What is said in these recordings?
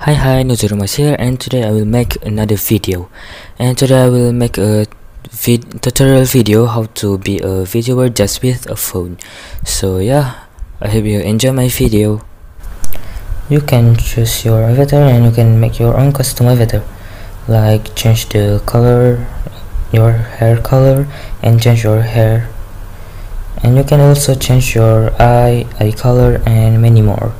Hi, Nuzurumas here, and today I will make another video. And today I will make a tutorial video how to be a VTuber just with a phone. So yeah, I hope you enjoy my video. You can choose your avatar and you can make your own custom avatar, like change the color, your hair color, and change your hair. And you can also change your eye color, and many more.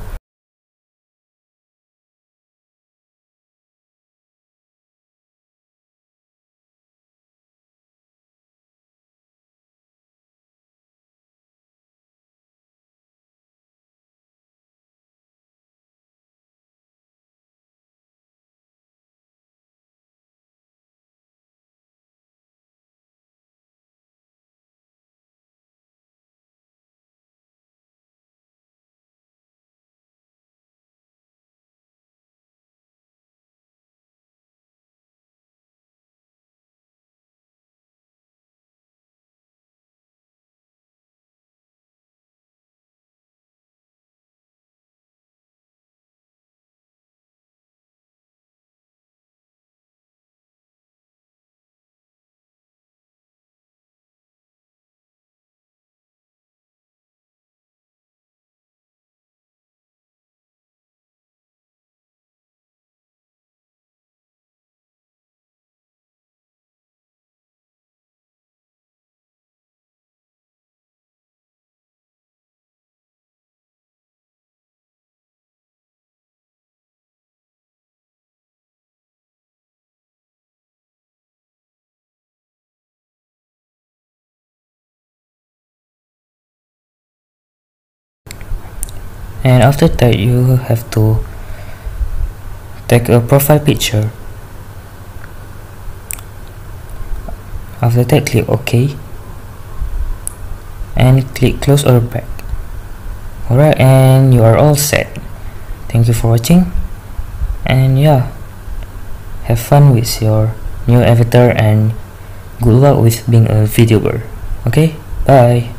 And after that, you have to take a profile picture. After that, click OK and click close or back. Alright, and you are all set. Thank you for watching, and yeah, have fun with your new avatar and good luck with being a VTuber. Okay, bye.